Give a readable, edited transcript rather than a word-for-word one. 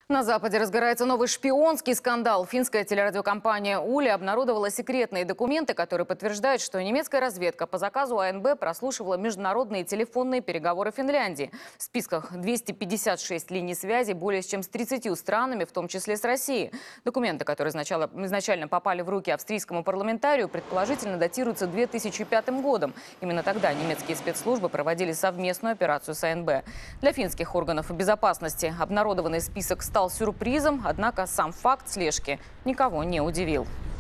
На Западе разгорается новый шпионский скандал. Финская телерадиокомпания «Ули» обнародовала секретные документы, которые подтверждают, что немецкая разведка по заказу АНБ прослушивала международные телефонные переговоры Финляндии. В списках 256 линий связи более чем с 30 странами, в том числе с Россией. Документы, которые изначально попали в руки австрийскому парламентарию, предположительно датируются 2005 годом. Именно тогда немецкие спецслужбы проводили совместную операцию с АНБ. Для финских органов безопасности обнародованный список стал сюрпризом, однако сам факт слежки никого не удивил.